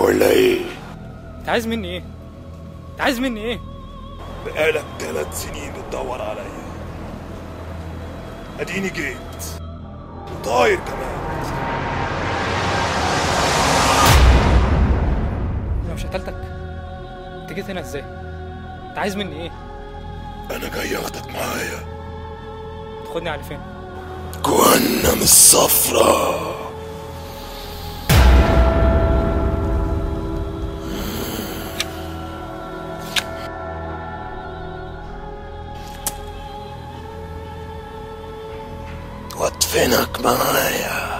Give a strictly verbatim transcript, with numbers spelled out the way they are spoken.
ولا ايه؟ انت عايز مني ايه؟ انت عايز مني ايه؟ بقالك ثلاث سنين بتدور عليا، اديني جيت وطاير كمان. انا مش قتلتك؟ انت جيت هنا ازاي؟ انت عايز مني ايه؟ انا جاي اخدك معايا. تاخدني على فين؟ جهنم الصفرا. وادفنك معايا.